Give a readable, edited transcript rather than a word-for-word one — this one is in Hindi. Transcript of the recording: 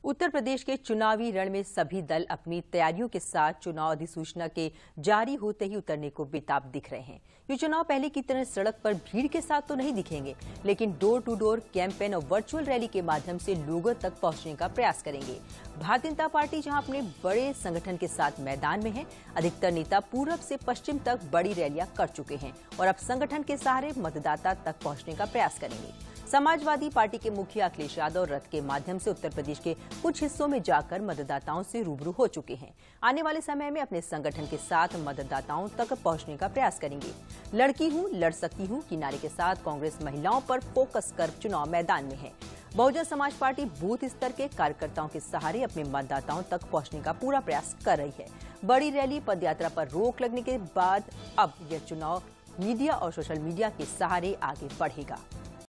उत्तर प्रदेश के चुनावी रण में सभी दल अपनी तैयारियों के साथ चुनाव अधिसूचना के जारी होते ही उतरने को बेताब दिख रहे हैं। ये चुनाव पहले की तरह सड़क पर भीड़ के साथ तो नहीं दिखेंगे, लेकिन डोर टू डोर कैंपेन और वर्चुअल रैली के माध्यम से लोगों तक पहुंचने का प्रयास करेंगे। भारतीय जनता पार्टी जहां अपने बड़े संगठन के साथ मैदान में है, अधिकतर नेता पूरब से पश्चिम तक बड़ी रैलियां कर चुके हैं और अब संगठन के सहारे मतदाता तक पहुंचने का प्रयास करेंगे। समाजवादी पार्टी के मुखिया अखिलेश यादव रथ के माध्यम से उत्तर प्रदेश के कुछ हिस्सों में जाकर मतदाताओं से रूबरू हो चुके हैं। आने वाले समय में अपने संगठन के साथ मतदाताओं तक पहुंचने का प्रयास करेंगे। लड़की हूं, लड़ सकती हूं की नारे के साथ कांग्रेस महिलाओं पर फोकस कर चुनाव मैदान में है। बहुजन समाज पार्टी बूथ स्तर के कार्यकर्ताओं के सहारे अपने मतदाताओं तक पहुंचने का पूरा प्रयास कर रही है। बड़ी रैली, पदयात्रा पर रोक लगने के बाद अब यह चुनाव मीडिया और सोशल मीडिया के सहारे आगे बढ़ेगा।